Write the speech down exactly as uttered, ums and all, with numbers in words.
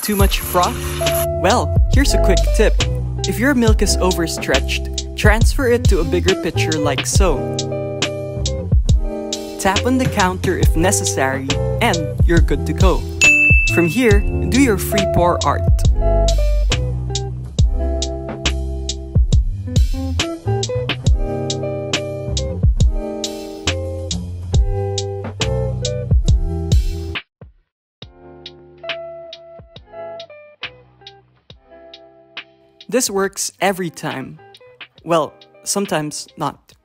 too much froth? Well, here's a quick tip. If your milk is overstretched, transfer it to a bigger pitcher like so. Tap on the counter if necessary, and you're good to go. From here, do your free pour art. This works every time. Well, sometimes not.